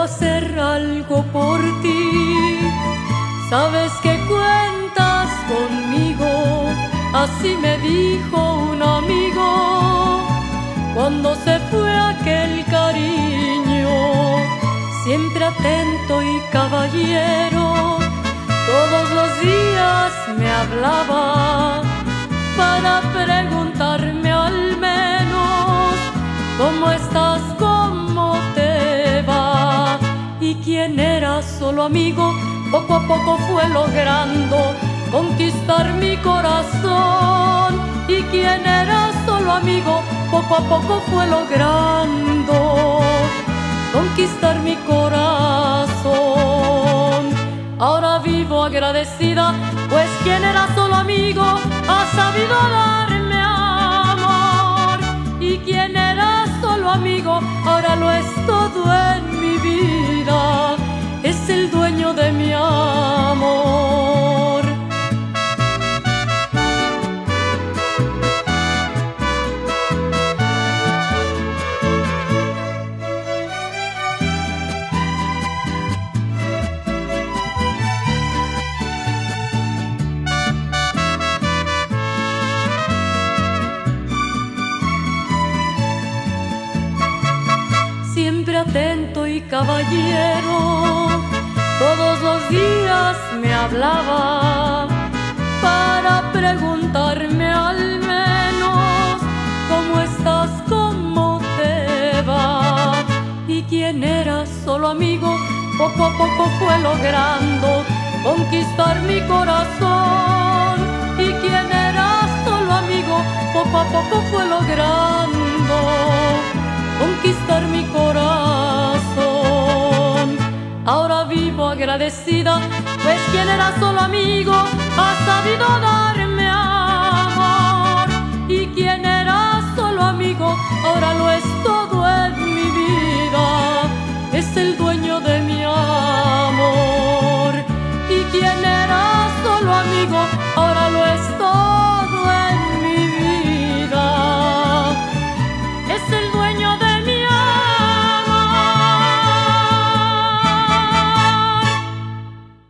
hacer algo por ti. Sabes que cuentas conmigo, así me dijo un amigo cuando se fue aquel cariño. Siempre atento y caballero, todos los días me hablaba para preguntarme al menos cómo estás, cómo te va. Y quien era solo amigo, poco a poco fue logrando conquistar mi corazón. Y quien era solo amigo, poco a poco fue logrando conquistar mi corazón. Ahora vivo agradecida, pues quien era solo amigo ha sabido darme amor. Y quien era solo amigo ahora lo es todo en mi vida, es el dueño de mi amor. Siempre atento y caballero, todos los días me hablaba para preguntarme al menos cómo estás, cómo te va. Y quien era solo amigo, poco a poco fue logrando conquistar mi corazón. Y quien era solo amigo, poco a poco fue logrando conquistar mi corazón. Ahora vivo agradecida, pues quien era solo amigo ha sabido darme amor. Y quien era solo amigo ahora lo es todo en mi vida, es el dueño de mi amor. Y quien era solo amigo ahora lo es todo